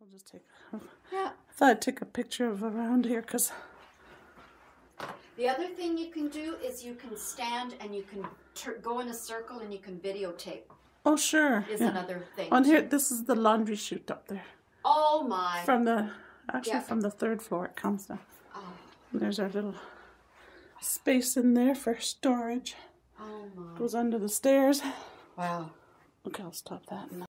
I'll just take. I thought I'd take a picture of around here because. The other thing you can do is you can stand and you can go in a circle and you can videotape. Oh sure. Is another thing. On here, this is the laundry chute up there. Oh my. From the from the 3rd floor it comes down. Oh. There's our little space in there for storage. Oh my. Goes under the stairs. Wow. Okay, I'll stop that.